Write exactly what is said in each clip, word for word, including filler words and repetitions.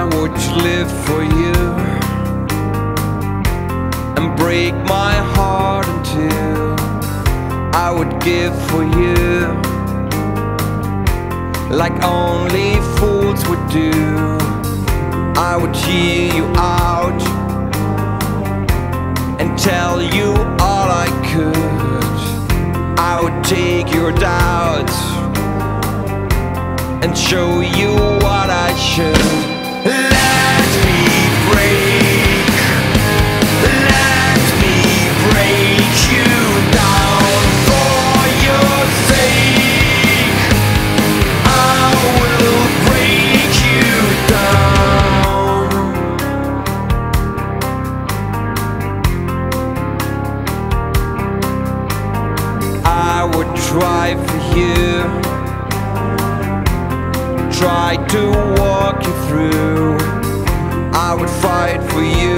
I would live for you and break my heart in two. I would give for you like only fools would do. I would hear you out and tell you all I could. I would take your doubts and show you what I should. Let me break, let me break you down for your sake. I will break you down. I would try for you, try to walk you through. I would fight for you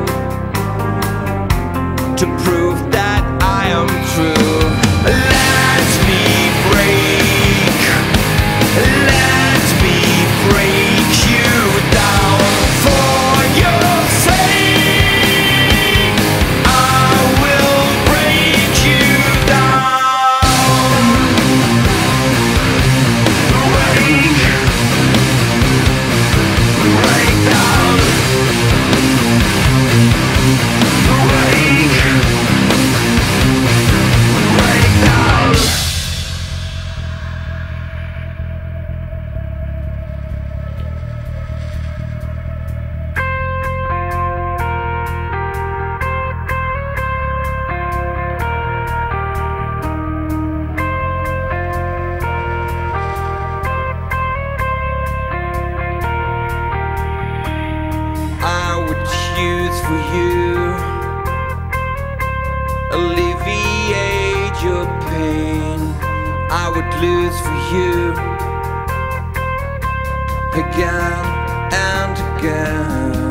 to prove that I am true. Let me break, let me break you down for your sake. I will break you down. Break, break down. Break, break down. I would choose for you, alleviate your pain. I would lose for you again and again.